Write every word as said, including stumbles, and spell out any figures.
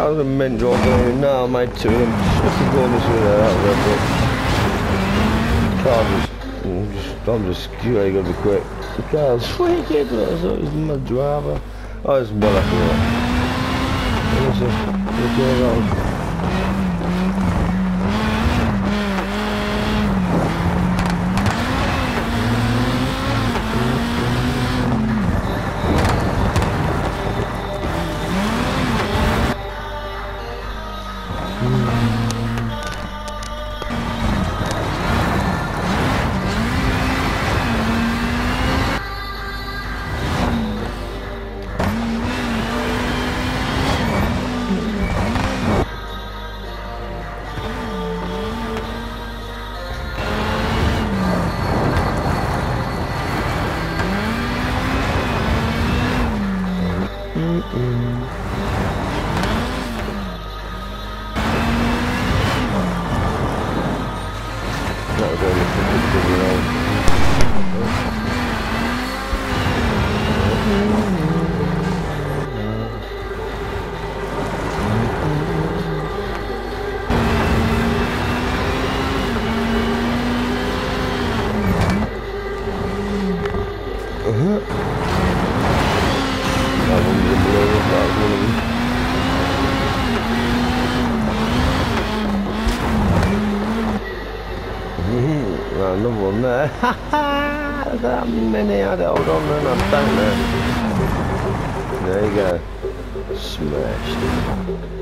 I was meant to go. No, I made two of them. Just to go this way out there, but car just, just, I'm just, you know, you gotta be quick. The car's wicked, but I thought it was my driver. Oh, it's well after that. Look at that. Another one there. Ha ha! Look at that many I had to hold on and I don't know. There you go. Smashed.